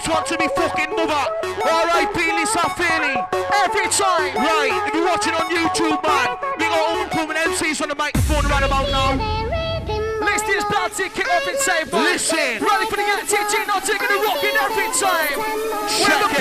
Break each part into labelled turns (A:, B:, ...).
A: this one to me fucking mother. R.I.P. Lisa Fairley. Every time. Right, if you're watching on YouTube, man, we got all coming MCs on the microphone right about now.
B: Listen, this party kick off in safe.
A: Listen.
B: Ready for the TT, not taking the rock in every time.
A: Check it.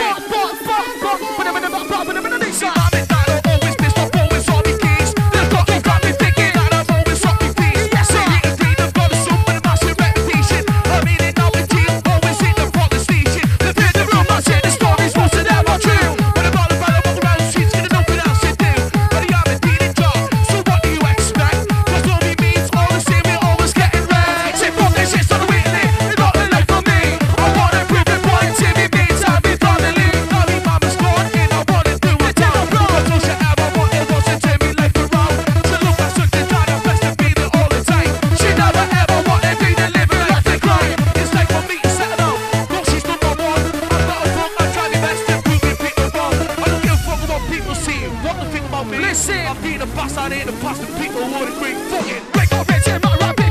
B: Listen,
A: I've been a boss, I ain't a boss, the people would agree. Fucking
B: break off, it's in my rap.